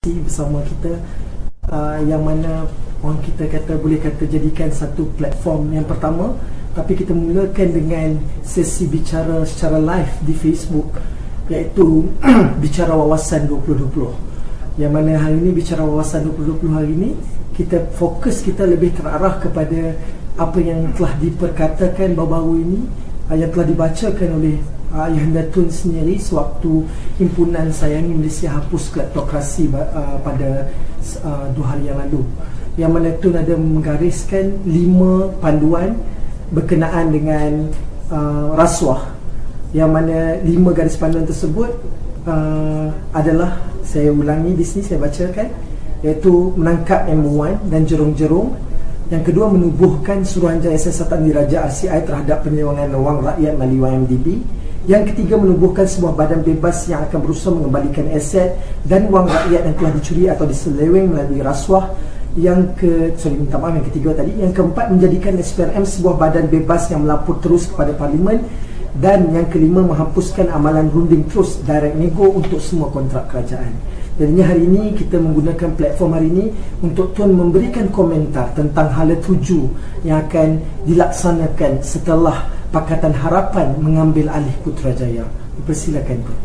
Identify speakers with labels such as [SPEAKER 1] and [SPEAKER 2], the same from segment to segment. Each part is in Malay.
[SPEAKER 1] bersama kita, yang mana orang kita boleh kata jadikan satu platform yang pertama. Tapi kita mulakan dengan sesi bicara secara live di Facebook, iaitu Bicara Wawasan 2020. Yang mana hari ini Bicara Wawasan 2020 hari ini kita fokus kita lebih terarah kepada apa yang telah diperkatakan baru-baru ini, yang telah dibacakan oleh Ayahanda Tun sendiri sewaktu himpunan Sayangi Malaysia hapus kleptokrasi pada 2 hari yang lalu, yang mana Tun ada menggariskan 5 panduan berkenaan dengan rasuah, yang mana 5 garis panduan tersebut adalah, saya ulangi di sini, saya bacakan, iaitu menangkap M1 dan jerung-jerung. Yang kedua, menubuhkan Suruhanjaya Siasatan Diraja RCI terhadap penyewangan wang rakyat melalui YMDB. Yang ketiga, menubuhkan sebuah badan bebas yang akan berusaha mengembalikan aset dan wang rakyat yang telah dicuri atau diseleweng melalui rasuah. Yang ketiga tadi. Yang keempat, menjadikan SPRM sebuah badan bebas yang melapor terus kepada Parlimen. Dan yang kelima, menghapuskan amalan runding terus direct nego untuk semua kontrak kerajaan. Jadinya hari ini kita menggunakan platform hari ini untuk Tun memberikan komentar tentang hala tuju yang akan dilaksanakan setelah Pakatan Harapan mengambil alih Putrajaya. Dipersilakan Tun.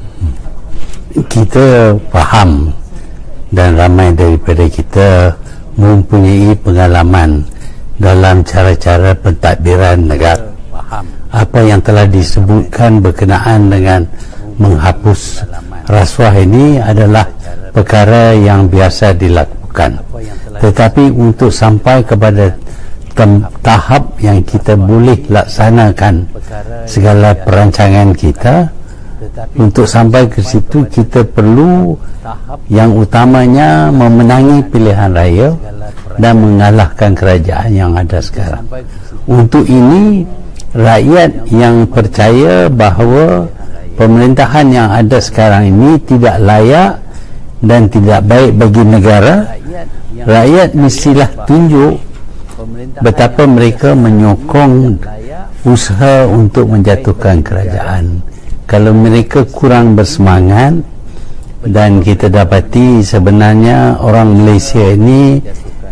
[SPEAKER 2] Kita faham dan ramai daripada kita mempunyai pengalaman dalam cara-cara pentadbiran negara. Apa yang telah disebutkan berkenaan dengan menghapus rasuah ini adalah perkara yang biasa dilakukan, tetapi untuk sampai kepada tahap yang kita boleh laksanakan segala perancangan kita, untuk sampai ke situ kita perlu yang utamanya memenangi pilihan raya dan mengalahkan kerajaan yang ada sekarang. Untuk ini, rakyat yang percaya bahawa pemerintahan yang ada sekarang ini tidak layak dan tidak baik bagi negara, rakyat mestilah tunjuk betapa mereka menyokong usaha untuk menjatuhkan kerajaan. Kalau mereka kurang bersemangat, dan kita dapati sebenarnya orang Malaysia ini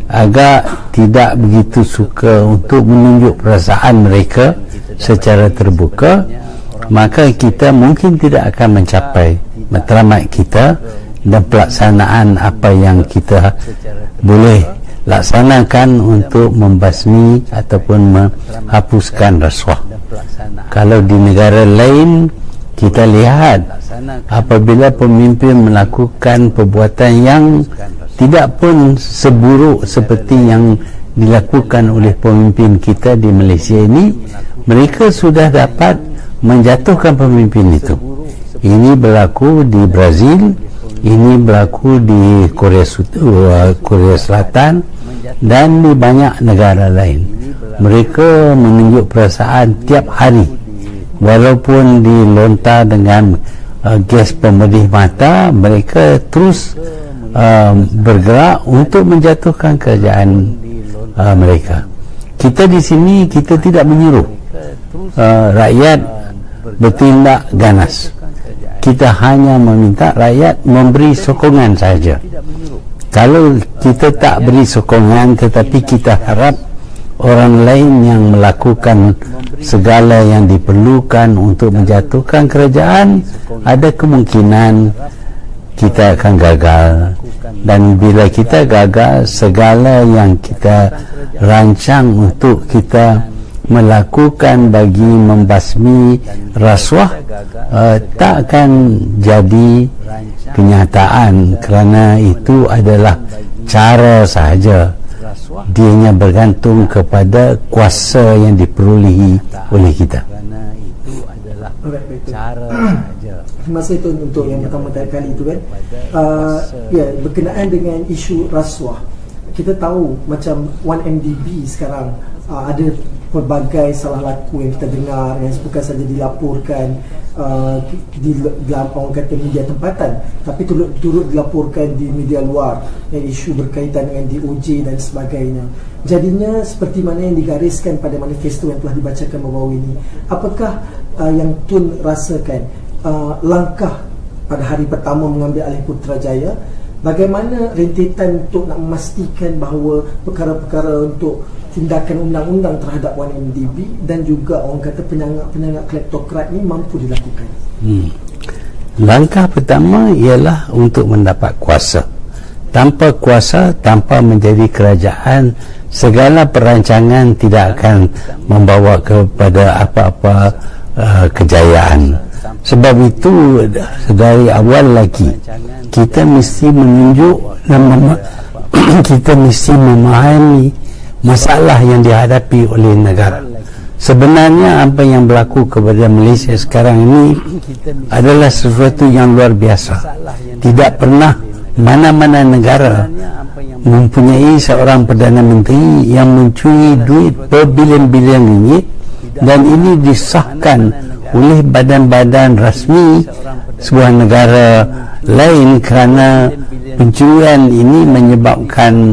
[SPEAKER 2] agak tidak begitu suka untuk menunjuk perasaan mereka secara terbuka, maka kita mungkin tidak akan mencapai matlamat kita dan pelaksanaan apa yang kita boleh laksanakan untuk membasmi ataupun menghapuskan rasuah. Kalau di negara lain kita lihat, apabila pemimpin melakukan perbuatan yang tidak pun seburuk seperti yang dilakukan oleh pemimpin kita di Malaysia ini, mereka sudah dapat menjatuhkan pemimpin itu. Ini berlaku di Brazil, ini berlaku di Korea Selatan dan di banyak negara lain. Mereka menunjuk perasaan tiap hari, walaupun dilontar dengan gas pemedih mata, mereka terus bergerak untuk menjatuhkan kerajaan mereka. Kita di sini, kita tidak menyuruh rakyat bertindak ganas. Kita hanya meminta rakyat memberi sokongan saja. Kalau kita tak beri sokongan, tetapi kita harap orang lain yang melakukan segala yang diperlukan untuk menjatuhkan kerajaan, ada kemungkinan kita akan gagal. Dan bila kita gagal, segala yang kita rancang untuk kita melakukan bagi membasmi rasuah tak akan jadi kenyataan, kerana itu adalah cara sahaja. Dianya bergantung kepada kuasa yang diperolehi oleh kita.
[SPEAKER 1] Terima kasih Tun untuk yang pertama kali itu kan. Berkenaan dengan isu rasuah, kita tahu macam 1MDB sekarang ada pelbagai salah laku yang kita dengar, yang bukan saja dilaporkan di dalam orang kata media tempatan, tapi turut dilaporkan di media luar, yang isu berkaitan dengan DOJ dan sebagainya. Jadinya seperti mana yang digariskan pada manifesto yang telah dibacakan baru-baru ini, apakah yang Tun rasakan langkah pada hari pertama mengambil alih Putrajaya bagaimana rentetan untuk nak memastikan bahawa perkara-perkara untuk tindakan undang-undang terhadap 1MDB dan juga orang kata penyangga kleptokrat ni mampu dilakukan?
[SPEAKER 2] Langkah pertama ialah untuk mendapat kuasa. Tanpa kuasa, tanpa menjadi kerajaan, segala perancangan tidak akan membawa kepada apa-apa kejayaan. Sebab itu dari awal lagi kita mesti menunjuk dan kita mesti memahami masalah yang dihadapi oleh negara. Sebenarnya apa yang berlaku kepada Malaysia sekarang ini adalah sesuatu yang luar biasa. Tidak pernah mana-mana negara mempunyai seorang Perdana Menteri yang mencuri duit berbilion-bilion ringgit, dan ini disahkan oleh badan-badan rasmi sebuah negara lain kerana pencurian ini menyebabkan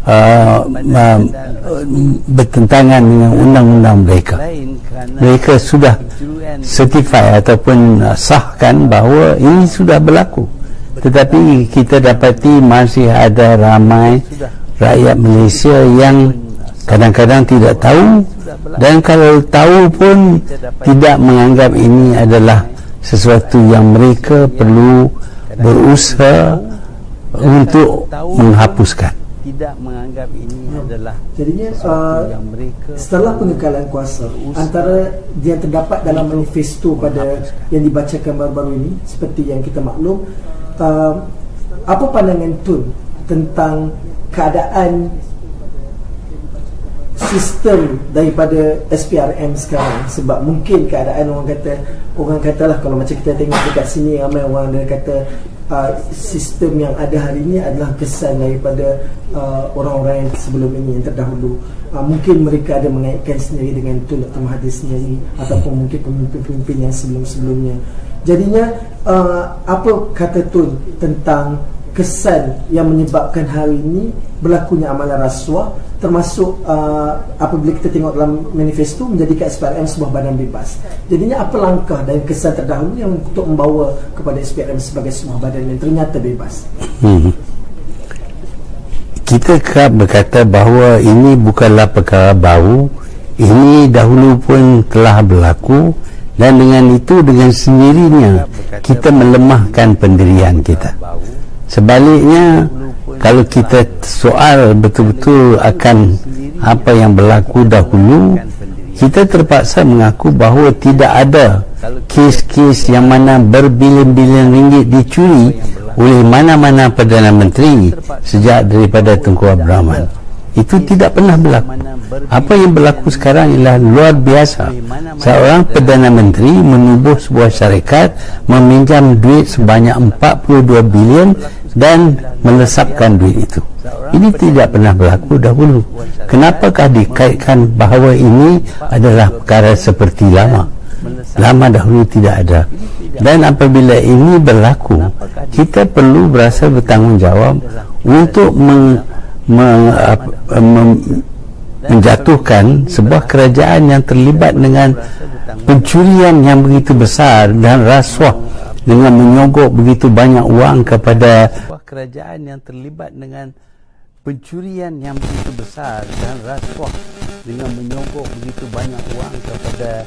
[SPEAKER 2] bertentangan dengan undang-undang mereka. Mereka sudah certify ataupun sahkan bahawa ini sudah berlaku. Tetapi kita dapati masih ada ramai rakyat Malaysia yang kadang-kadang tidak tahu, dan kalau tahu pun tidak menganggap ini adalah sesuatu yang mereka perlu berusaha untuk menghapuskan.
[SPEAKER 3] Tidak menganggap ini adalah
[SPEAKER 1] jadinya
[SPEAKER 3] yang mereka
[SPEAKER 1] setelah pengekalan kuasa antara yang terdapat dalam manifesto pada yang dibacakan baru-baru ini, seperti yang kita maklum, apa pandangan Tun tentang keadaan sistem daripada SPRM sekarang? Sebab mungkin keadaan orang katalah, kalau macam kita tengok dekat sini, ramai orang dia kata sistem yang ada hari ini adalah kesan daripada orang-orang yang sebelum ini, yang terdahulu. Mungkin mereka ada mengaitkan sendiri dengan Tun Dr. Mahathir sendiri, ataupun mungkin pemimpin-pemimpin yang sebelum-sebelumnya. Jadinya apa kata Tun tentang kesan yang menyebabkan hari ini berlakunya amalan rasuah, termasuk apabila kita tengok dalam manifesto menjadikan SPRM sebuah badan bebas. Jadinya apa langkah dan kesan terdahulu yang untuk membawa kepada SPRM sebagai sebuah badan yang ternyata bebas?
[SPEAKER 2] Kita kerap berkata bahawa ini bukanlah perkara baru. Ini dahulu pun telah berlaku, dan dengan itu, dengan sendirinya kita melemahkan pendirian kita. Sebaliknya, kalau kita soal betul-betul akan apa yang berlaku dahulu, kita terpaksa mengaku bahawa tidak ada kes-kes yang mana berbilion-bilion ringgit dicuri oleh mana-mana Perdana Menteri sejak daripada Tunku Abdul Rahman. Itu tidak pernah berlaku. Apa yang berlaku sekarang ialah luar biasa. Seorang Perdana Menteri menubuh sebuah syarikat, meminjam duit sebanyak 42 bilion dan melesapkan duit itu. Ini tidak pernah berlaku dahulu. Kenapakah dikaitkan bahawa ini adalah perkara seperti lama? Lama dahulu tidak ada. Dan apabila ini berlaku, kita perlu berasa bertanggungjawab untuk menjatuhkan sebuah kerajaan yang terlibat dengan pencurian yang begitu besar dan rasuah, dengan menyogok begitu banyak uang kepada
[SPEAKER 3] sebuah kerajaan yang terlibat dengan pencurian yang begitu besar dan rasuah, dengan menyogok begitu banyak uang kepada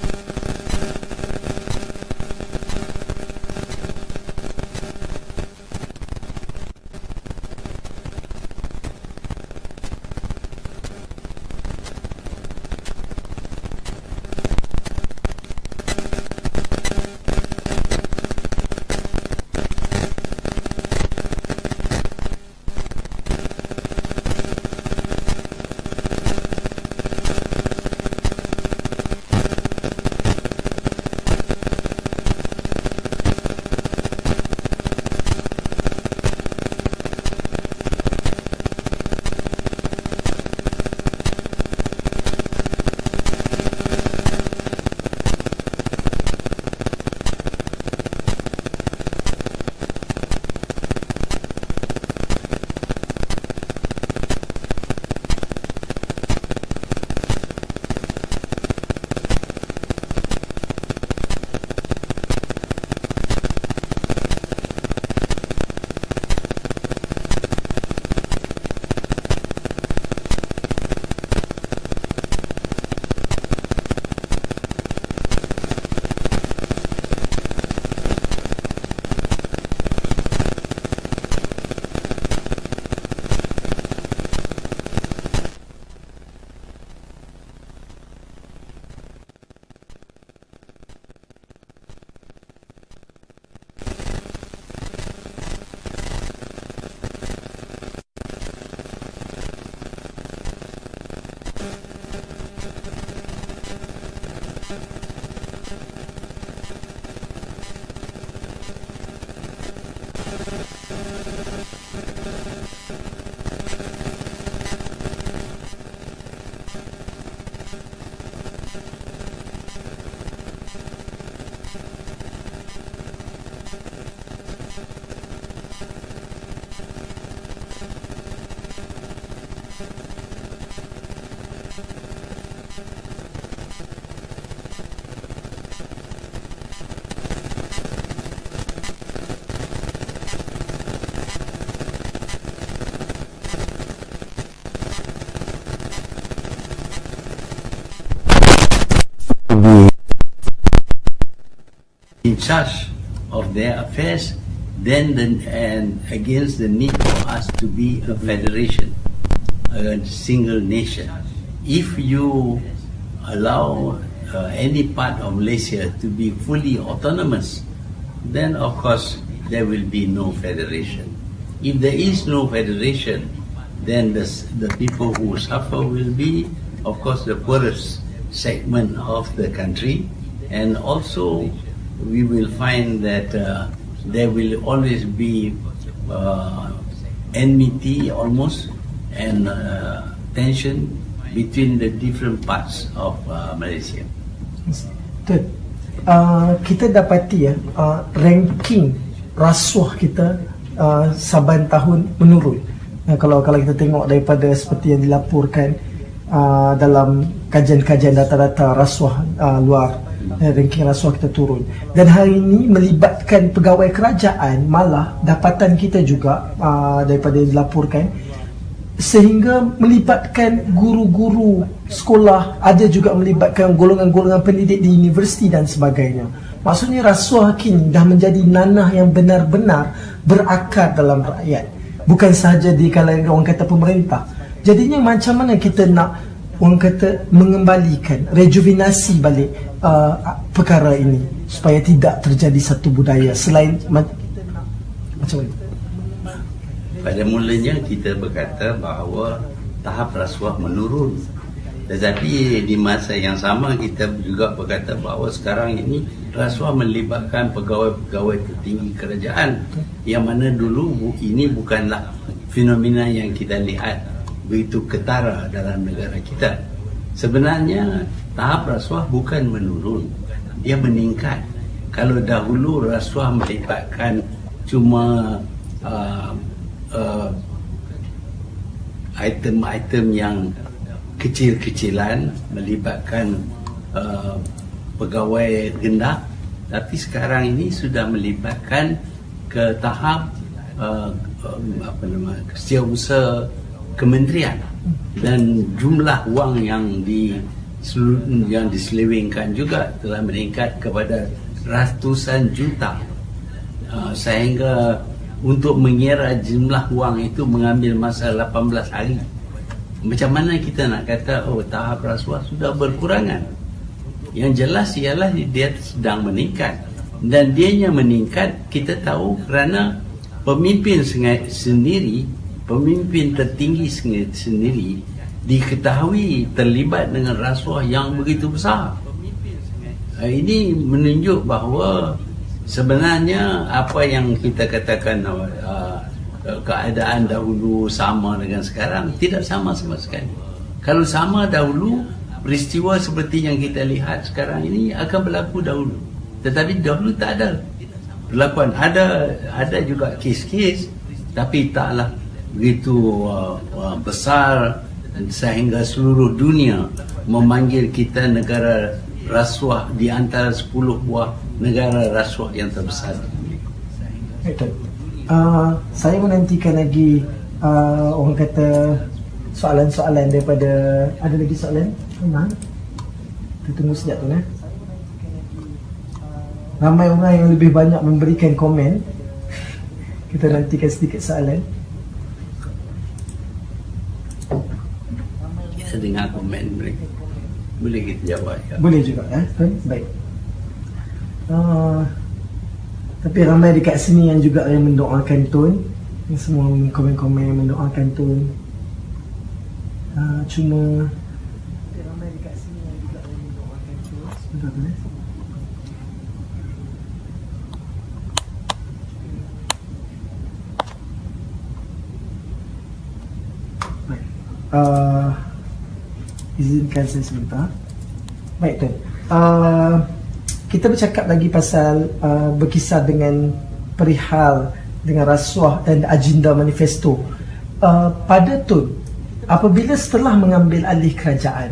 [SPEAKER 3] In charge of their affairs, then and against the need for us to be a federation, a single nation. If you allow any part of Malaysia to be fully autonomous, then of course there will be no federation. If there is no federation, then the people who suffer will be, of course, the poorest segment of the country, and also we will find that there will always be enmity almost and tension between the different parts of Malaysia.
[SPEAKER 1] Betul. Kita dapati ranking rasuah kita saban tahun menurun. Kalau kita tengok daripada seperti yang dilaporkan dalam kajian-kajian data-data rasuah luar, ranking rasuah kita turun. Dan hari ini melibatkan pegawai kerajaan, malah dapatan kita juga daripada yang dilaporkan, sehingga melibatkan guru-guru sekolah, ada juga melibatkan golongan-golongan pendidik di universiti dan sebagainya. Maksudnya rasuah kini dah menjadi nanah yang benar-benar berakar dalam rakyat, bukan sahaja di kalangan orang kata pemerintah. Jadinya macam mana kita nak orang kata mengembalikan, rejuvenasi balik perkara ini supaya tidak terjadi satu budaya selain macam mana?
[SPEAKER 3] Pada mulanya kita berkata bahawa tahap rasuah menurun, tetapi di masa yang sama kita juga berkata bahawa sekarang ini rasuah melibatkan pegawai-pegawai tertinggi kerajaan, yang mana dulu ini bukanlah fenomena yang kita lihat begitu ketara dalam negara kita. Sebenarnya tahap rasuah bukan menurun, dia meningkat. Kalau dahulu rasuah melibatkan cuma item-item yang kecil-kecilan, melibatkan pegawai rendah, tapi sekarang ini sudah melibatkan ke tahap setiausaha kementerian, dan jumlah wang yang diselewengkan juga telah meningkat kepada ratusan juta, sehingga untuk mengira jumlah wang itu mengambil masa 18 hari. Macam mana kita nak kata tahap rasuah sudah berkurangan? Yang jelas ialah dia sedang meningkat, dan dianya meningkat kita tahu kerana pemimpin sendiri, pemimpin tertinggi sendiri diketahui terlibat dengan rasuah yang begitu besar. Ini menunjuk bahawa sebenarnya apa yang kita katakan keadaan dahulu sama dengan sekarang tidak sama sama sekali. Kalau sama dahulu, peristiwa seperti yang kita lihat sekarang ini akan berlaku dahulu, tetapi dahulu tak ada berlakuan. Ada juga kes-kes, tapi taklah begitu besar sehingga seluruh dunia memanggil kita negara rasuah di antara 10 buah negara rasuah yang terbesar.
[SPEAKER 1] Saya menantikan lagi orang kata soalan-soalan daripada, ada lagi soalan? Kita tunggu sekejap tu ramai orang yang lebih banyak memberikan komen. Kita nantikan sedikit soalan.
[SPEAKER 3] Kita dengar komen mereka, boleh kita jawab ya?
[SPEAKER 1] Boleh juga baik. Tapi ramai dekat sini yang juga yang mendoakan Tun, yang semua komen-komen yang mendoakan Tun. Cuma ramai dekat sini yang juga yang mendoakan Tun. Sebentar tu Izinkan saya sebentar. Baik Tun, kita bercakap lagi pasal berkisar dengan perihal dengan rasuah dan agenda manifesto. Pada Tun, apabila setelah mengambil alih kerajaan,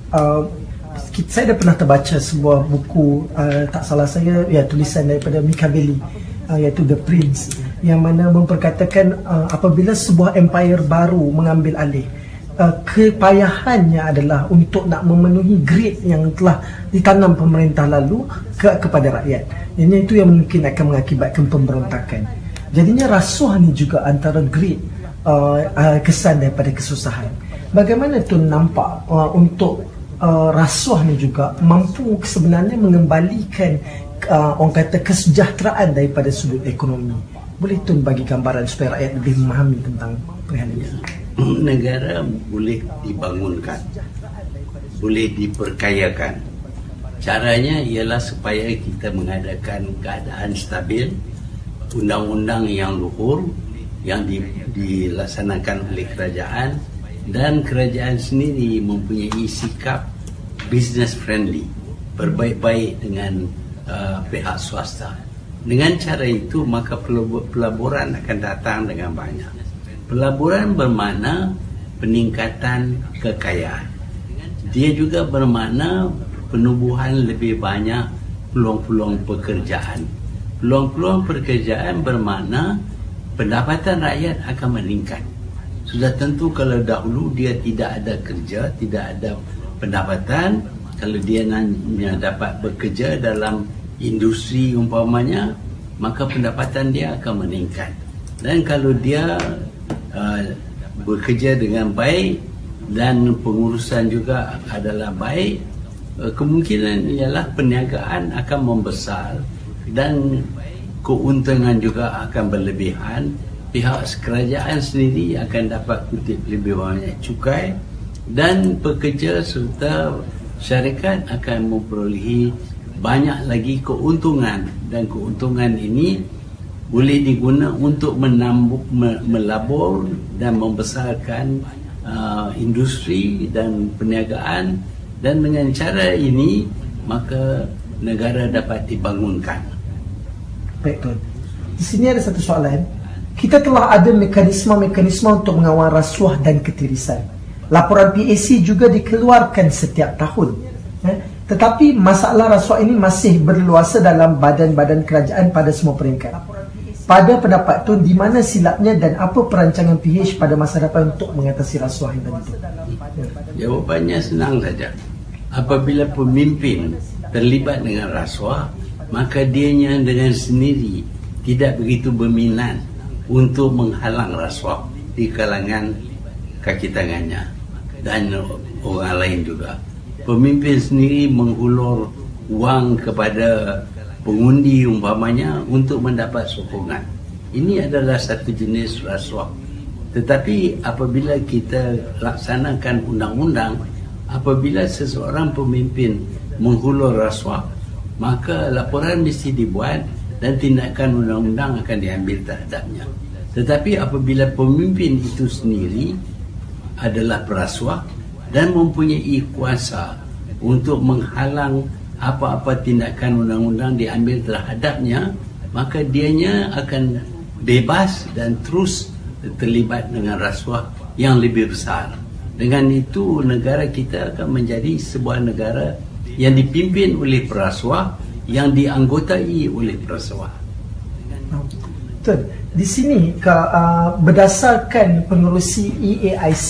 [SPEAKER 1] saya dah pernah terbaca sebuah buku, tak salah saya, ya, tulisan daripada Machiavelli, iaitu The Prince, yang mana memperkatakan apabila sebuah empire baru mengambil alih, kepayahannya adalah untuk nak memenuhi greed yang telah ditanam pemerintah lalu kepada rakyat. Ini itu yang mungkin akan mengakibatkan pemberontakan. Jadinya rasuah ni juga antara greed, kesan daripada kesusahan. Bagaimana tu nampak untuk rasuah ni juga mampu sebenarnya mengembalikan orang kata kesejahteraan daripada sudut ekonomi. Boleh tu bagi gambaran supaya rakyat lebih memahami tentang perihal ini.
[SPEAKER 3] Negara boleh dibangunkan, boleh diperkayakan. Caranya ialah supaya kita mengadakan keadaan stabil, undang-undang yang luhur yang dilaksanakan oleh kerajaan, dan kerajaan sendiri mempunyai sikap business friendly, berbaik-baik dengan pihak swasta. Dengan cara itu maka pelaburan akan datang dengan banyak. Pelaburan bermakna peningkatan kekayaan. Dia juga bermakna penubuhan lebih banyak peluang-peluang pekerjaan. Peluang-peluang pekerjaan bermakna pendapatan rakyat akan meningkat. Sudah tentu kalau dahulu dia tidak ada kerja, tidak ada pendapatan, kalau dia hanya dapat bekerja dalam industri umpamanya, maka pendapatan dia akan meningkat. Dan kalau dia bekerja dengan baik dan pengurusan juga adalah baik, kemungkinan ialah perniagaan akan membesar dan keuntungan juga akan berlebihan. Pihak kerajaan sendiri akan dapat kutip lebih banyak cukai, dan pekerja serta syarikat akan memperolehi banyak lagi keuntungan, dan keuntungan ini boleh diguna untuk melabur dan membesarkan industri dan perniagaan, dan dengan cara ini maka negara dapat dibangunkan.
[SPEAKER 1] Baik Tuan, di sini ada satu soalan. Kita telah ada mekanisme-mekanisme untuk mengawal rasuah dan ketirisan. Laporan PAC juga dikeluarkan setiap tahun. Tetapi masalah rasuah ini masih berluasa dalam badan-badan kerajaan pada semua peringkat. Pada pendapat Tun, di mana silapnya dan apa perancangan PH pada masa depan untuk mengatasi rasuah yang tadi?
[SPEAKER 3] Jawapannya senang saja. Apabila pemimpin terlibat dengan rasuah, maka dianya dengan sendiri tidak begitu berminat untuk menghalang rasuah di kalangan kaki tangannya dan orang lain juga. Pemimpin sendiri menghulur wang kepada pengundi umpamanya untuk mendapat sokongan. Ini adalah satu jenis rasuah. Tetapi apabila kita laksanakan undang-undang, apabila seseorang pemimpin menghulur rasuah, maka laporan mesti dibuat dan tindakan undang-undang akan diambil terhadapnya. Tetapi apabila pemimpin itu sendiri adalah perasuah dan mempunyai kuasa untuk menghalang apa-apa tindakan undang-undang diambil terhadapnya, maka dianya akan bebas dan terus terlibat dengan rasuah yang lebih besar. Dengan itu negara kita akan menjadi sebuah negara yang dipimpin oleh perasuah, yang dianggotai oleh perasuah.
[SPEAKER 1] Betul. Di sini berdasarkan pengerusi EAIC,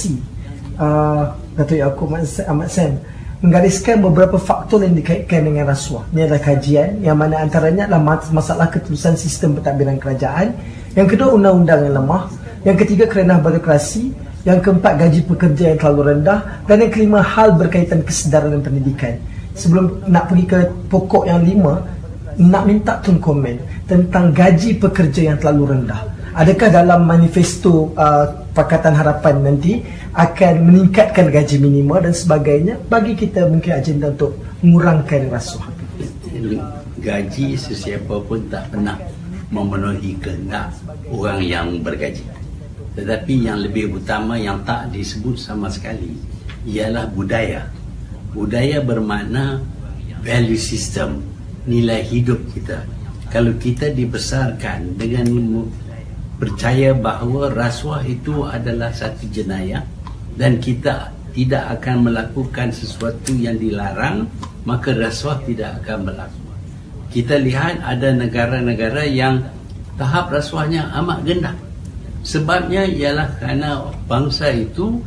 [SPEAKER 1] Datuk Yaakob Ahmad Sam menggariskan beberapa faktor yang dikaitkan dengan rasuah. Ini adalah kajian yang mana antaranya adalah masalah ketulusan sistem pentadbiran kerajaan, yang kedua undang-undang yang lemah, yang ketiga kerenah birokrasi, yang keempat gaji pekerja yang terlalu rendah, dan yang kelima hal berkaitan kesedaran dan pendidikan. Sebelum nak pergi ke pokok yang lima, nak minta Tun komen tentang gaji pekerja yang terlalu rendah. Adakah dalam manifesto Pakatan Harapan nanti akan meningkatkan gaji minima dan sebagainya, bagi kita mungkin agenda untuk mengurangkan rasuah?
[SPEAKER 3] Gaji sesiapa pun tak pernah memenuhi kehendak orang yang bergaji. Tetapi yang lebih utama yang tak disebut sama sekali ialah budaya. Budaya bermakna value system, nilai hidup kita. Kalau kita dibesarkan dengan percaya bahawa rasuah itu adalah satu jenayah dan kita tidak akan melakukan sesuatu yang dilarang, maka rasuah tidak akan berlaku. Kita lihat ada negara-negara yang tahap rasuahnya amat rendah. Sebabnya ialah kerana bangsa itu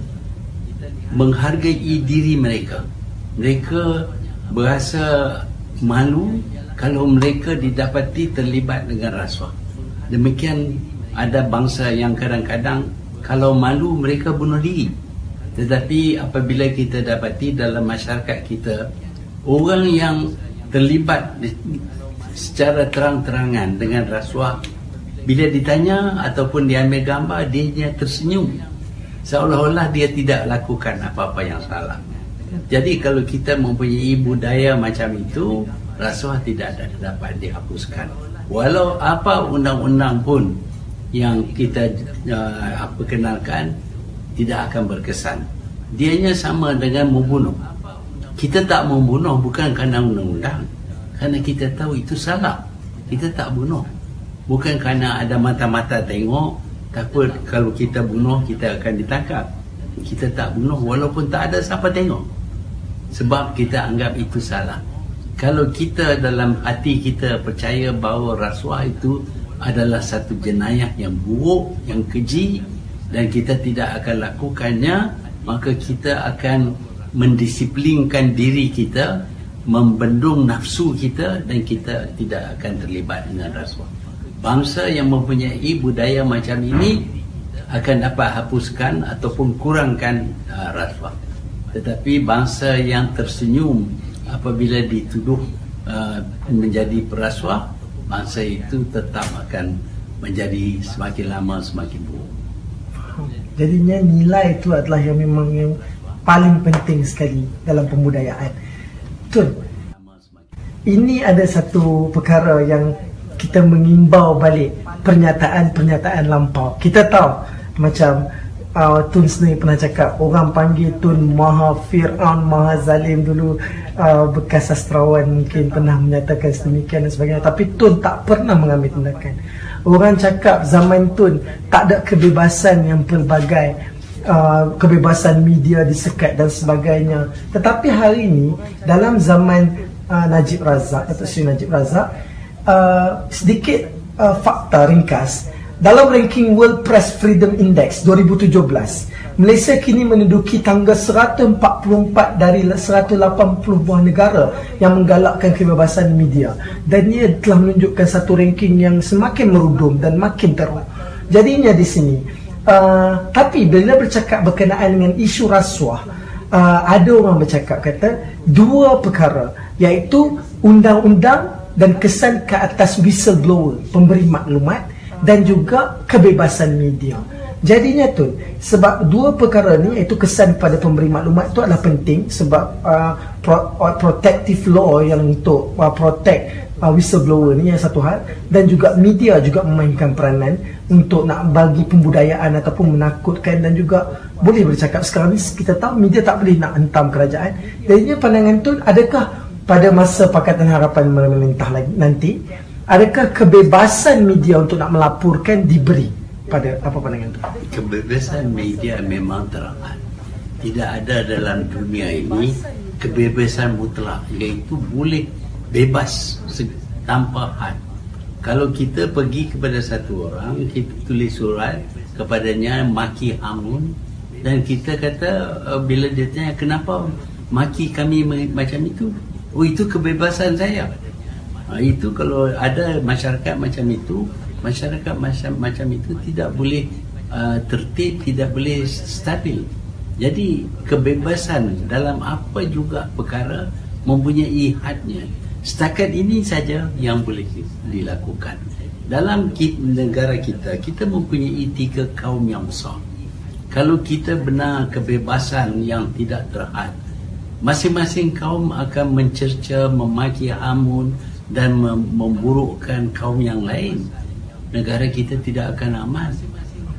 [SPEAKER 3] menghargai diri mereka. Mereka berasa malu kalau mereka didapati terlibat dengan rasuah. Demikian ada bangsa yang kadang-kadang kalau malu mereka bunuh diri. Tetapi apabila kita dapati dalam masyarakat kita, orang yang terlibat secara terang-terangan dengan rasuah, bila ditanya ataupun diambil gambar, dia tersenyum seolah-olah dia tidak lakukan apa-apa yang salah. Jadi kalau kita mempunyai budaya macam itu, rasuah tidak dapat dihapuskan. Walau apa undang-undang pun yang kita kenalkan, tidak akan berkesan. Dianya sama dengan membunuh. Kita tak membunuh bukan kerana undang-undang, kerana kita tahu itu salah. Kita tak bunuh bukan kerana ada mata-mata tengok, takut kalau kita bunuh kita akan ditangkap. Kita tak bunuh walaupun tak ada siapa tengok, sebab kita anggap itu salah. Kalau kita dalam hati kita percaya bahawa rasuah itu adalah satu jenayah yang buruk, yang keji, dan kita tidak akan lakukannya, maka kita akan mendisiplinkan diri kita, membendung nafsu kita, dan kita tidak akan terlibat dengan rasuah. Bangsa yang mempunyai budaya macam ini akan dapat hapuskan ataupun kurangkan rasuah. Tetapi bangsa yang tersenyum apabila dituduh menjadi perasuah, bangsa itu tetap akan menjadi semakin lama semakin buruk.
[SPEAKER 1] Jadinya nilai itu adalah yang memang yang paling penting sekali dalam pembudayaan. Betul. Ini ada satu perkara yang kita mengimbau balik pernyataan-pernyataan lampau. Kita tahu macam Tun Snui pernah cakap, orang panggil Tun Maha Fir'aun, Maha Zalim dulu. Bekas sastrawan mungkin pernah menyatakan sedemikian dan sebagainya. Tapi Tun tak pernah mengambil tindakan. Orang cakap zaman Tun tak ada kebebasan yang pelbagai, kebebasan media disekat dan sebagainya. Tetapi hari ini dalam zaman Najib Razak atau Sri Najib Razak, sedikit fakta ringkas. Dalam ranking World Press Freedom Index 2017, Malaysia kini menduduki tangga 144 dari 180 buah negara yang menggalakkan kebebasan media. Dan ia telah menunjukkan satu ranking yang semakin merudum dan makin teruk. Jadinya di sini, tapi bila bercakap berkenaan dengan isu rasuah, ada orang bercakap kata dua perkara, iaitu undang-undang dan kesan ke atas whistleblower, pemberi maklumat, dan juga kebebasan media. Jadinya tu, sebab dua perkara ni, iaitu kesan pada pemberi maklumat tu adalah penting, sebab protective law yang untuk protect whistleblower ni yang satu hal, dan juga media juga memainkan peranan untuk nak bagi pembudayaan ataupun menakutkan, dan juga boleh bercakap sekarang ni kita tahu media tak boleh nak hentam kerajaan. Jadinya pandangan tu, adakah pada masa Pakatan Harapan memerintah nanti, adakah kebebasan media untuk nak melaporkan diberi? Pada apa pandangan itu?
[SPEAKER 3] Kebebasan media memang teramat. Tidak ada dalam dunia ini kebebasan mutlak, iaitu boleh bebas tanpa had. Kalau kita pergi kepada satu orang, kita tulis surat kepadanya, maki hamun, dan kita kata, bila dia tanya kenapa maki kami macam itu, oh itu kebebasan saya. Itu kalau ada masyarakat macam itu, masyarakat macam itu tidak boleh tertib, tidak boleh stabil. Jadi kebebasan dalam apa juga perkara mempunyai hadnya. Setakat ini saja yang boleh dilakukan. Dalam negara kita, kita mempunyai 3 kaum yang besar. Kalau kita benar kebebasan yang tidak terhad, masing-masing kaum akan mencerca, memaki hamun dan memburukkan kaum yang lain. Negara kita tidak akan aman.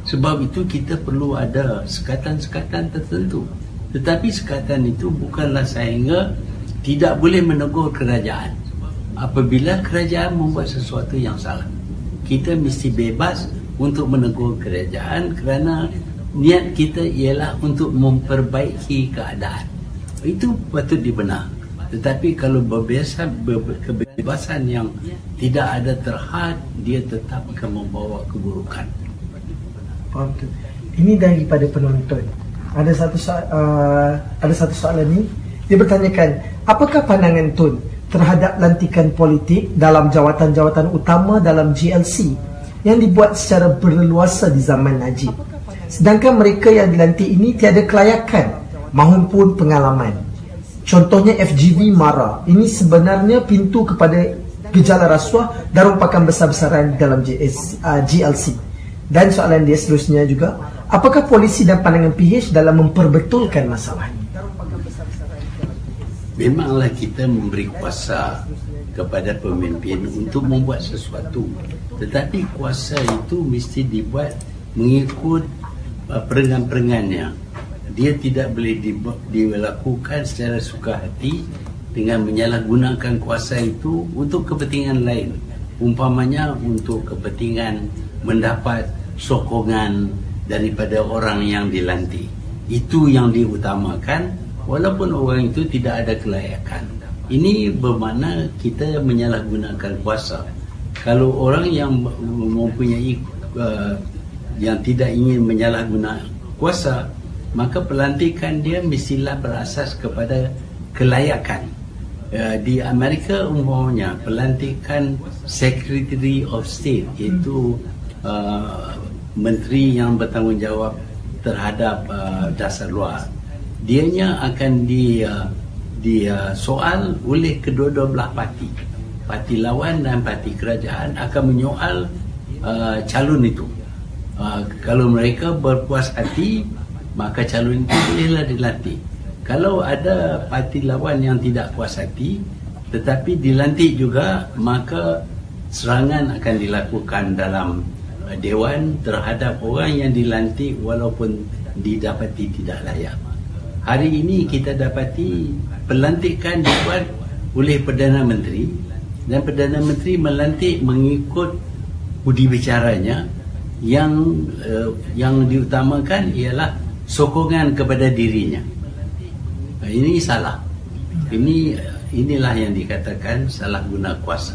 [SPEAKER 3] Sebab itu kita perlu ada sekatan-sekatan tertentu. Tetapi sekatan itu bukanlah sehingga tidak boleh menegur kerajaan. Apabila kerajaan membuat sesuatu yang salah, kita mesti bebas untuk menegur kerajaan kerana niat kita ialah untuk memperbaiki keadaan. Itu patut dibenar. Tetapi kalau kebebasan yang tidak ada terhad, dia tetap akan membawa keburukan.
[SPEAKER 1] Okay. Ini daripada penonton. Ada satu soalan ni. Dia bertanyakan, apakah pandangan Tun terhadap lantikan politik dalam jawatan-jawatan utama dalam GLC yang dibuat secara berleluasa di zaman Najib, sedangkan mereka yang dilantik ini tiada kelayakan maupun pengalaman. Contohnya FGV Mara. Ini sebenarnya pintu kepada gejala rasuah dan rompakan besar-besaran dalam GLC. Dan soalan dia seterusnya juga, apakah polisi dan pandangan PH dalam memperbetulkan masalah ini?
[SPEAKER 3] Memanglah kita memberi kuasa kepada pemimpin untuk membuat sesuatu, tetapi kuasa itu mesti dibuat mengikut perengan-perengannya. Dia tidak boleh dilakukan secara suka hati dengan menyalahgunakan kuasa itu untuk kepentingan lain, umpamanya untuk kepentingan mendapat sokongan daripada orang yang dilantik. Itu yang diutamakan, walaupun orang itu tidak ada kelayakan. Ini bermakna kita menyalahgunakan kuasa. Kalau orang yang mempunyai yang tidak ingin menyalahgunakan kuasa, maka pelantikan dia mestilah berasas kepada kelayakan. Di Amerika umpamanya pelantikan Secretary of State, iaitu menteri yang bertanggungjawab terhadap dasar luar, dianya akan disoal oleh kedua-dua belah parti. Parti lawan dan parti kerajaan akan menyoal calon itu. Kalau mereka berpuas hati, maka calon itu bolehlah dilantik. Kalau ada parti lawan yang tidak puas hati tetapi dilantik juga, maka serangan akan dilakukan dalam dewan terhadap orang yang dilantik walaupun didapati tidak layak. Hari ini kita dapati pelantikan dibuat oleh Perdana Menteri, dan Perdana Menteri melantik mengikut budi bicaranya yang diutamakan ialah sokongan kepada dirinya. Ini salah. Inilah yang dikatakan salah guna kuasa.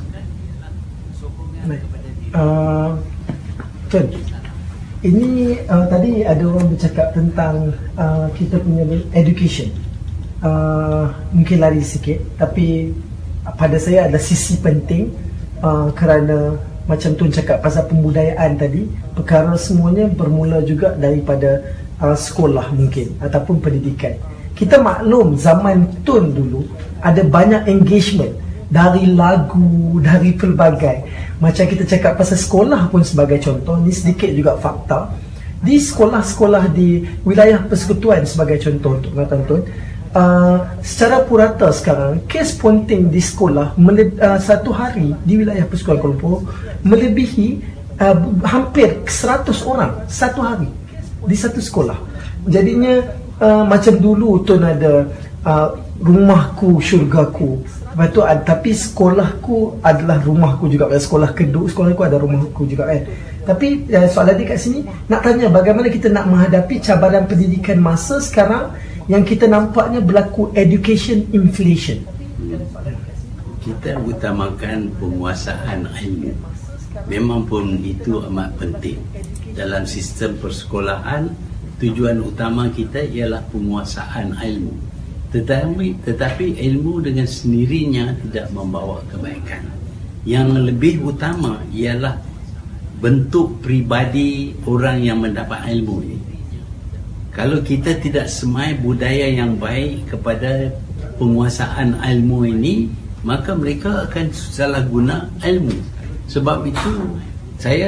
[SPEAKER 1] Tun, ini tadi ada orang bercakap tentang kita punya education. Mungkin lari sikit, tapi pada saya ada sisi penting, kerana macam Tun cakap pasal pembudayaan tadi, perkara semuanya bermula juga daripada sekolah mungkin ataupun pendidikan. Kita maklum zaman Tun dulu ada banyak engagement dari lagu, dari pelbagai. Macam kita cakap pasal sekolah pun sebagai contoh, ni sedikit juga fakta. Di sekolah-sekolah di wilayah persekutuan sebagai contoh untuk pengetahuan Tun, secara purata sekarang kes ponting di sekolah satu hari di wilayah persekutuan Kuala Lumpur melebihi hampir 100 orang satu hari di satu sekolah. Jadinya macam dulu Tun ada rumahku syurgaku, lepas tu tapi sekolahku adalah rumahku juga. Sekolahku ada rumahku juga kan. Tapi soalan dia kat sini nak tanya, bagaimana kita nak menghadapi cabaran pendidikan masa sekarang yang kita nampaknya berlaku education inflation?
[SPEAKER 3] Kita utamakan penguasaan ilmu. Memang pun itu amat penting. Dalam sistem persekolahan, tujuan utama kita ialah penguasaan ilmu. Tetapi ilmu dengan sendirinya tidak membawa kebaikan. Yang lebih utama ialah bentuk pribadi orang yang mendapat ilmu ini. Kalau kita tidak semai budaya yang baik kepada penguasaan ilmu ini, maka mereka akan salah guna ilmu. Sebab itu saya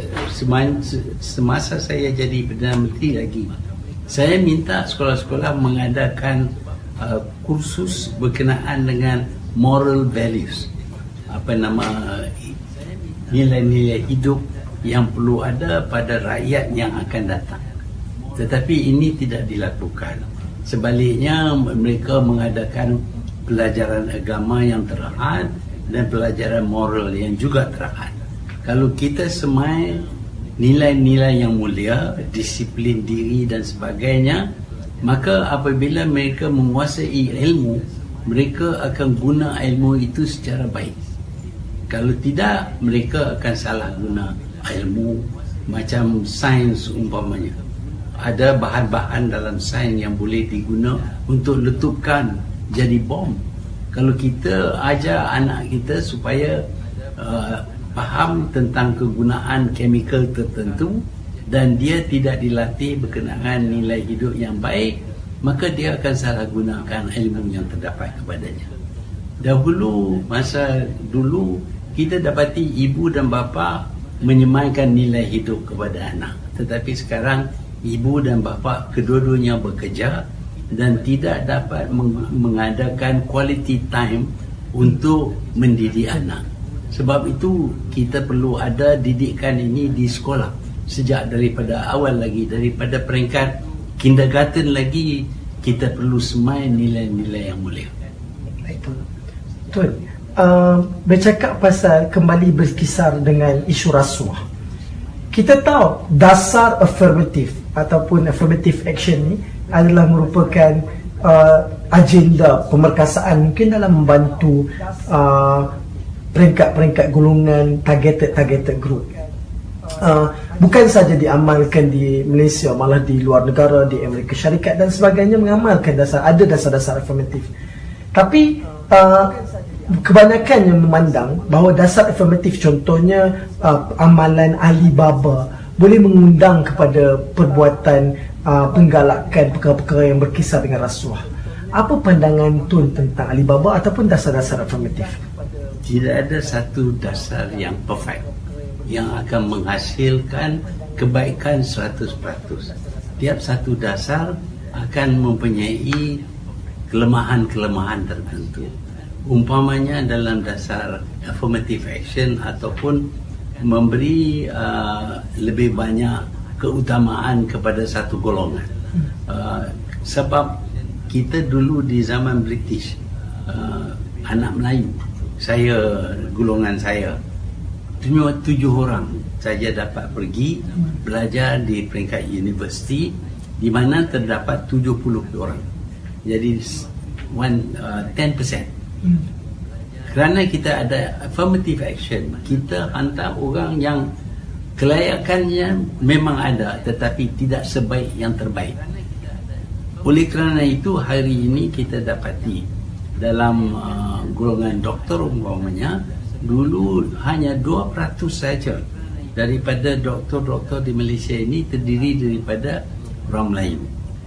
[SPEAKER 3] semasa saya jadi Perdana Menteri lagi, saya minta sekolah-sekolah mengadakan kursus berkenaan dengan moral values, nilai-nilai hidup yang perlu ada pada rakyat yang akan datang. Tetapi ini tidak dilakukan. Sebaliknya, mereka mengadakan pelajaran agama yang terhad dan pelajaran moral yang juga terhad. Kalau kita semai nilai-nilai yang mulia, disiplin diri dan sebagainya, maka apabila mereka menguasai ilmu, mereka akan guna ilmu itu secara baik. Kalau tidak, mereka akan salah guna ilmu. Macam sains umpamanya, ada bahan-bahan dalam sains yang boleh diguna untuk letupkan jadi bom. Kalau kita ajar anak kita supaya faham tentang kegunaan chemical tertentu dan dia tidak dilatih berkenaan nilai hidup yang baik, maka dia akan salah gunakan ilmu yang terdapat kepadanya. Masa dulu kita dapati ibu dan bapa menyemaikan nilai hidup kepada anak. Tetapi sekarang ibu dan bapa kedua-duanya bekerja dan tidak dapat mengadakan quality time untuk mendidik anak. Sebab itu kita perlu ada didikan ini di sekolah sejak daripada awal lagi, daripada peringkat kindergarten lagi kita perlu semai nilai-nilai yang mulia.
[SPEAKER 1] Itu. Tuan, bercakap pasal kembali berkisar dengan isu rasuah. Kita tahu dasar affirmative ataupun affirmative action ni adalah merupakan agenda pemerkasaan mungkin dalam membantu peringkat-peringkat golongan targeted group. Bukan saja diamalkan di Malaysia, malah di luar negara, di Amerika Syarikat dan sebagainya mengamalkan ada dasar-dasar affirmative. Tapi kebanyakan yang memandang bahawa dasar affirmative, contohnya amalan Alibaba, boleh mengundang kepada perbuatan penggalakan perkara-perkara yang berkisar dengan rasuah. Apa pandangan Tun tentang Alibaba ataupun dasar-dasar affirmative?
[SPEAKER 3] Tidak ada satu dasar yang perfect yang akan menghasilkan kebaikan 100%. Tiap satu dasar akan mempunyai kelemahan-kelemahan tertentu. Umpamanya dalam dasar affirmative action ataupun memberi lebih banyak keutamaan kepada satu golongan. Sebab kita dulu di zaman British, anak Melayu, golongan saya, 7 orang saja dapat pergi belajar di peringkat universiti, di mana terdapat 70 orang. Jadi 10%. Kerana kita ada affirmative action, kita hantar orang yang kelayakannya memang ada tetapi tidak sebaik yang terbaik. Oleh kerana itu, hari ini kita dapati dalam golongan doktor umpamanya, dulu hanya 2% saja daripada doktor-doktor di Malaysia ini terdiri daripada orang Melayu.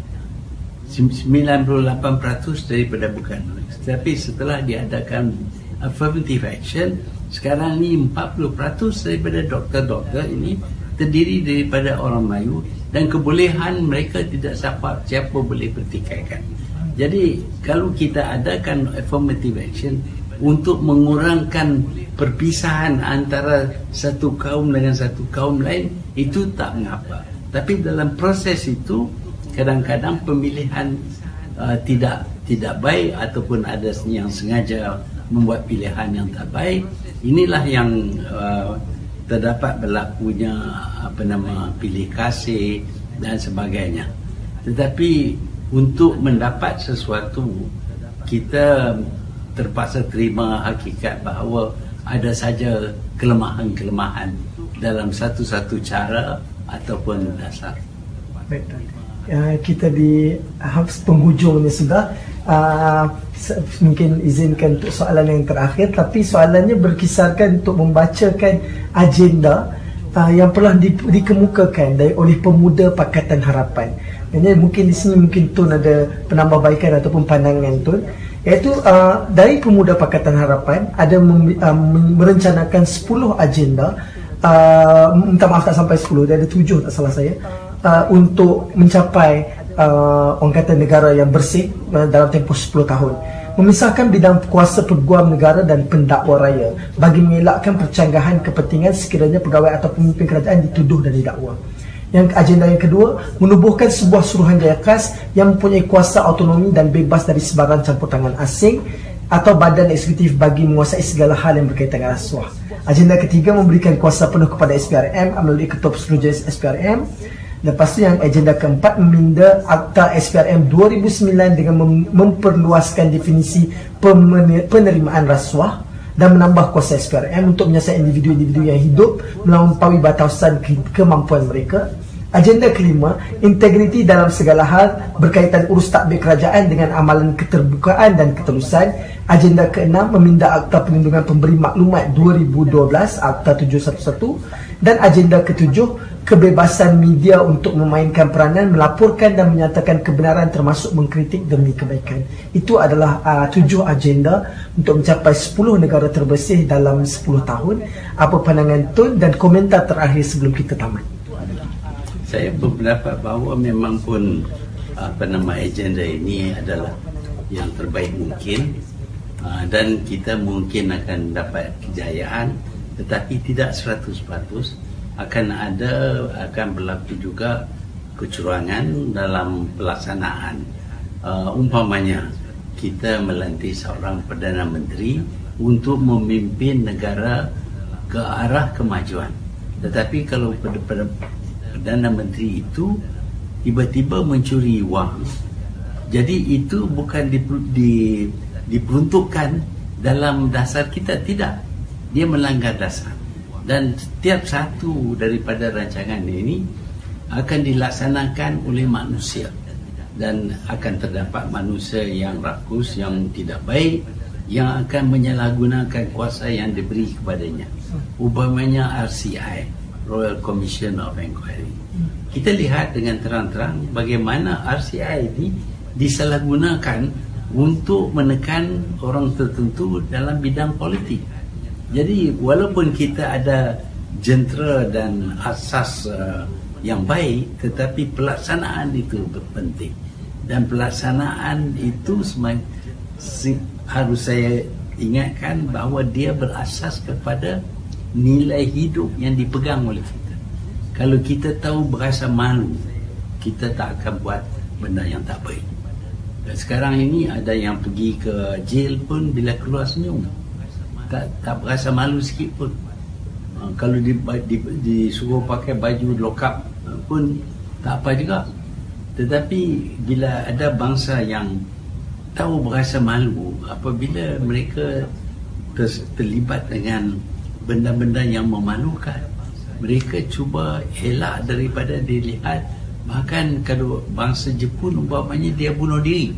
[SPEAKER 3] 98% daripada bukan. Tetapi setelah diadakan affirmative action, sekarang ni 40% daripada doktor-doktor ini terdiri daripada orang Melayu dan kebolehan mereka tidak siapa boleh pertikaikan. Jadi kalau kita adakan affirmative action untuk mengurangkan perpisahan antara satu kaum dengan satu kaum lain, itu tak mengapa. Tapi dalam proses itu kadang-kadang pemilihan tidak baik ataupun ada yang sengaja membuat pilihan yang tak baik. Inilah yang terdapat berlakunya pilih kasih dan sebagainya. Tetapi untuk mendapat sesuatu, kita terpaksa terima hakikat bahawa ada saja kelemahan-kelemahan dalam satu-satu cara ataupun dasar.
[SPEAKER 1] Baik, kita di penghujung ni sudah. Mungkin izinkan untuk soalan yang terakhir, tapi soalannya berkisarkan untuk membacakan agenda yang pernah dikemukakan oleh Pemuda Pakatan Harapan. Jadi mungkin di sini mungkin Tun ada penambahbaikan ataupun pandangan Tun, iaitu dari Pemuda Pakatan Harapan ada merencanakan 10 agenda, minta maaf tak sampai 10, dia ada 7 tak salah saya, untuk mencapai orang kata negara yang bersih dalam tempoh 10 tahun. memisahkan bidang kuasa peguam negara dan pendakwa raya bagi mengelakkan percanggahan kepentingan sekiranya pegawai atau pemimpin kerajaan dituduh dan didakwa. Yang agenda yang kedua, menubuhkan sebuah suruhanjaya khas yang mempunyai kuasa autonomi dan bebas dari sebarang campur tangan asing atau badan eksekutif bagi menguasai segala hal yang berkaitan dengan rasuah. Agenda ketiga, memberikan kuasa penuh kepada SPRM melalui Ketua Pesuruhjaya SPRM. Lepas tu yang agenda keempat, meminda Akta SPRM 2009 dengan memperluaskan definisi penerimaan rasuah dan menambah kuasa SPRM untuk menyiasat individu-individu yang hidup melampaui batasan kemampuan mereka. Agenda kelima, integriti dalam segala hal berkaitan urus tadbir kerajaan dengan amalan keterbukaan dan ketelusan. Agenda keenam, meminda Akta Perlindungan Pemberi Maklumat 2012, Akta 711. Dan agenda ketujuh, kebebasan media untuk memainkan peranan, melaporkan dan menyatakan kebenaran termasuk mengkritik demi kebaikan. Itu adalah 7 agenda untuk mencapai 10 negara terbersih dalam 10 tahun. Apa pandangan Tun dan komentar terakhir sebelum kita tamat?
[SPEAKER 3] Saya berpendapat bahawa memang pun agenda ini adalah yang terbaik mungkin, dan kita mungkin akan dapat kejayaan, tetapi tidak 100%. Akan berlaku juga kecurangan dalam pelaksanaan. Umpamanya kita melantik seorang Perdana Menteri untuk memimpin negara ke arah kemajuan, tetapi kalau Perdana Menteri itu tiba-tiba mencuri wang, jadi itu bukan diperuntukkan dalam dasar kita, tidak, dia melanggar dasar. Dan setiap satu daripada rancangan ini akan dilaksanakan oleh manusia, dan akan terdapat manusia yang rakus, yang tidak baik, yang akan menyalahgunakan kuasa yang diberi kepadanya. Umpamanya RCI, Royal Commission of Inquiry. Kita lihat dengan terang-terang bagaimana RCI ini disalahgunakan untuk menekan orang tertentu dalam bidang politik. Jadi walaupun kita ada jentera dan asas yang baik, tetapi pelaksanaan itu penting. Dan pelaksanaan itu harus saya ingatkan bahawa dia berasas kepada nilai hidup yang dipegang oleh kita. Kalau kita tahu berasa malu, kita tak akan buat benda yang tak baik. Dan sekarang ini ada yang pergi ke jail pun bila keluar senyum, tak berasa malu sikit pun. Kalau disuruh pakai baju lokap pun tak apa juga. Tetapi bila ada bangsa yang tahu berasa malu apabila mereka terlibat dengan benda-benda yang memalukan, mereka cuba elak daripada dilihat. Bahkan kalau bangsa Jepun umpamanya dia bunuh diri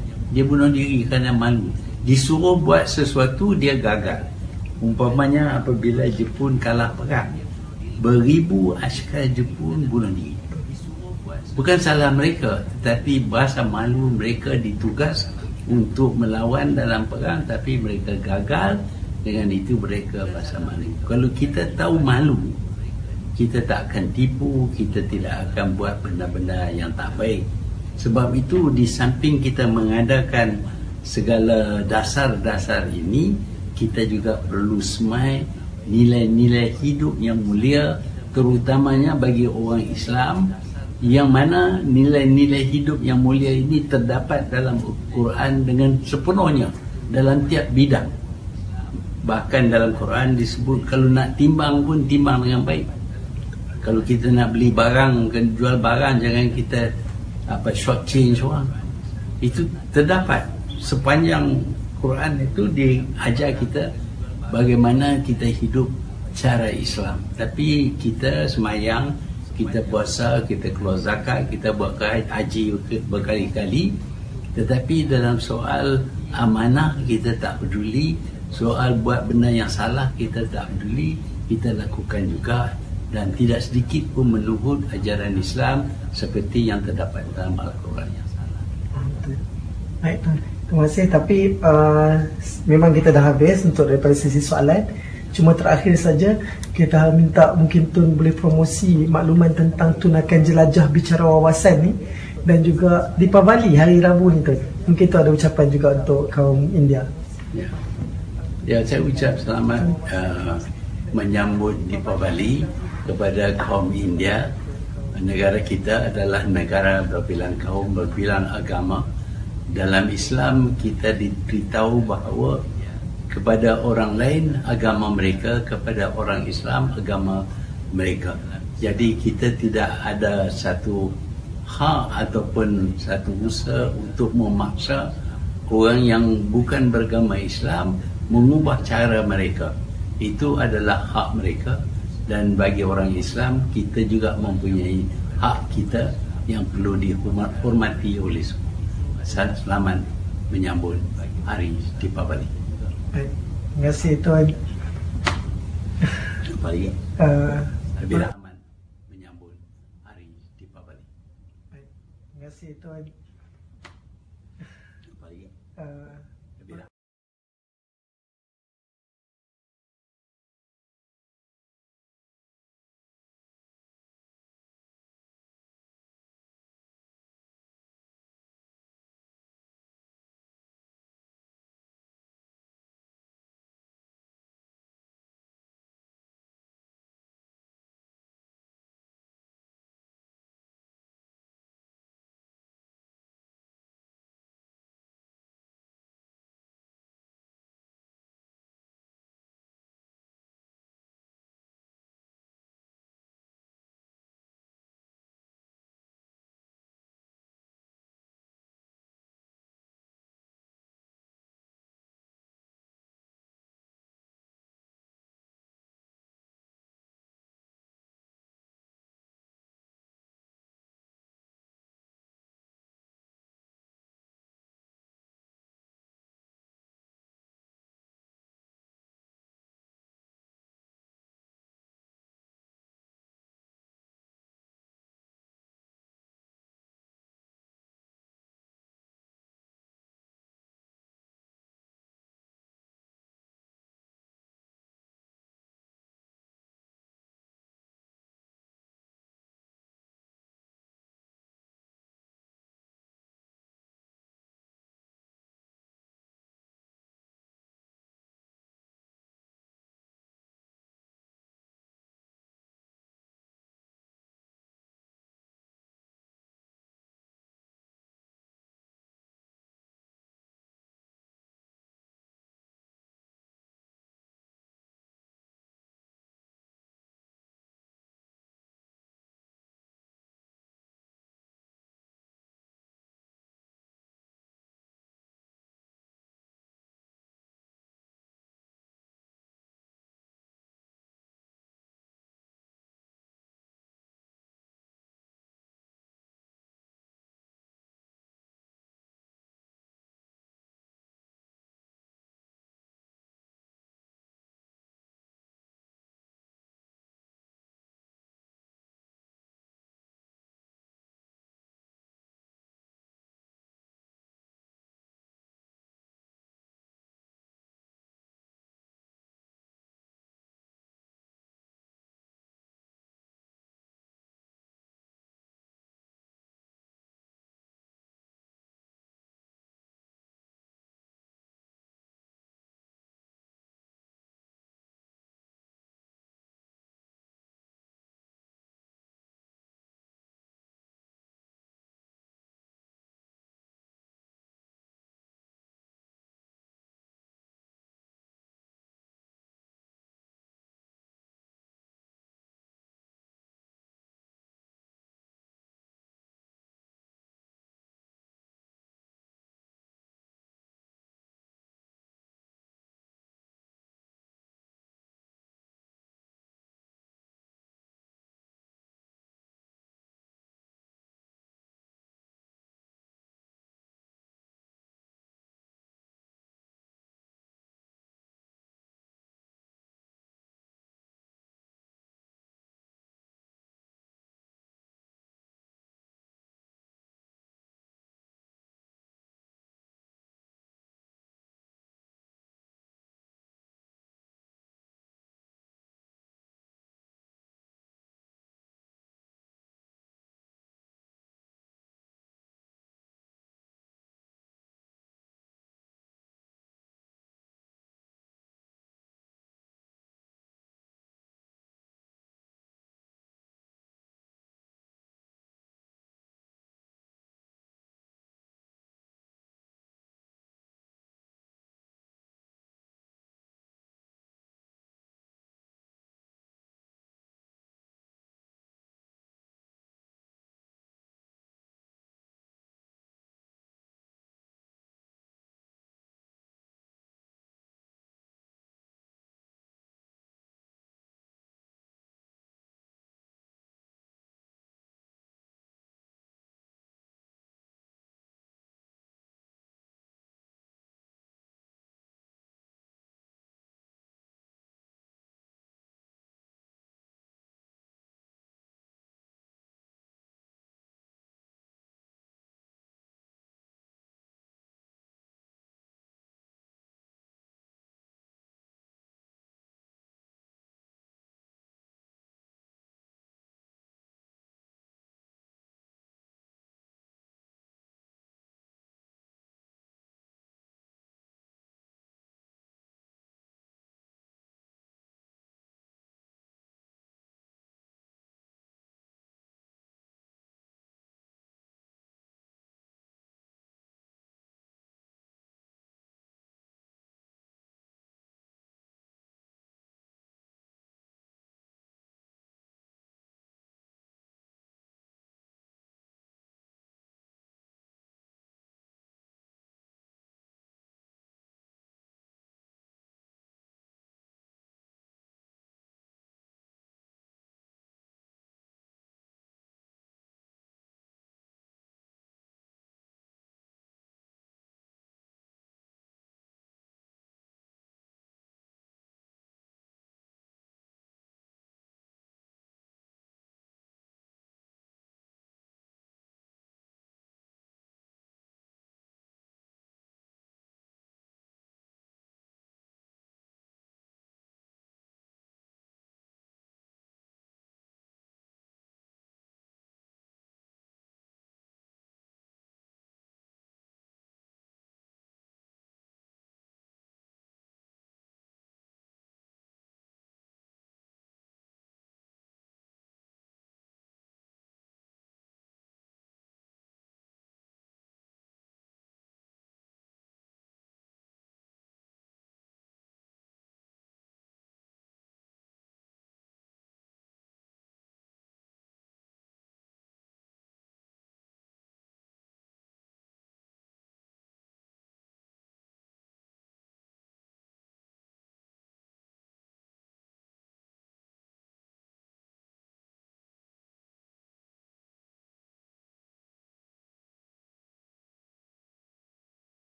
[SPEAKER 3] kerana malu. Disuruh buat sesuatu, dia gagal. Umpamanya apabila Jepun kalah perang, beribu askar Jepun bunuh diri. Bukan salah mereka, tetapi bahasa malu mereka ditugas untuk melawan dalam perang, tapi mereka gagal. Dengan itu mereka bahasa malu. Kalau kita tahu malu, kita tak akan tipu, kita tidak akan buat benda-benda yang tak baik. Sebab itu di samping kita mengadakan segala dasar-dasar ini, kita juga perlu semai nilai-nilai hidup yang mulia, terutamanya bagi orang Islam, yang mana nilai-nilai hidup yang mulia ini terdapat dalam Al-Quran dengan sepenuhnya dalam tiap bidang. Bahkan dalam Quran disebut kalau nak timbang pun timbang dengan baik. Kalau kita nak beli barang, jual barang, jangan kita short change orang. Itu terdapat sepanjang Quran itu diajar kita bagaimana kita hidup cara Islam. Tapi kita semayang, kita puasa, kita keluar zakat, kita buat haji berkali-kali, tetapi dalam soal amanah kita tak peduli, soal buat benda yang salah kita tak peduli, kita lakukan juga. Dan tidak sedikit pun meluhut ajaran Islam seperti yang terdapat dalam Al-Quran.
[SPEAKER 1] Baik Tuan, terima kasih. Tapi memang kita dah habis untuk daripada sesi soalan. Cuma terakhir saja kita minta mungkin Tun boleh promosi makluman tentang Tun akan jelajah bicara wawasan ni Dan juga Deepavali hari Rabu ni Tuan. Mungkin tu ada ucapan juga untuk kaum India.
[SPEAKER 3] Ya, ya saya ucap selamat menyambut Deepavali kepada kaum India. Negara kita adalah negara berbilang kaum, berbilang agama. Dalam Islam kita diberitahu bahawa kepada orang lain agama mereka, kepada orang Islam agama mereka. Jadi kita tidak ada satu hak ataupun satu usaha untuk memaksa orang yang bukan beragama Islam mengubah cara mereka. Itu adalah hak mereka, dan bagi orang Islam kita juga mempunyai hak kita yang perlu dihormati oleh semua. Selamat menyambut hari Deepavali.
[SPEAKER 1] Baik, terima kasih Tuan.
[SPEAKER 3] Jumpa lagi. Lebih rahmat menyambut hari Deepavali.
[SPEAKER 1] Baik, terima kasih Tuan.
[SPEAKER 3] Jumpa lagi.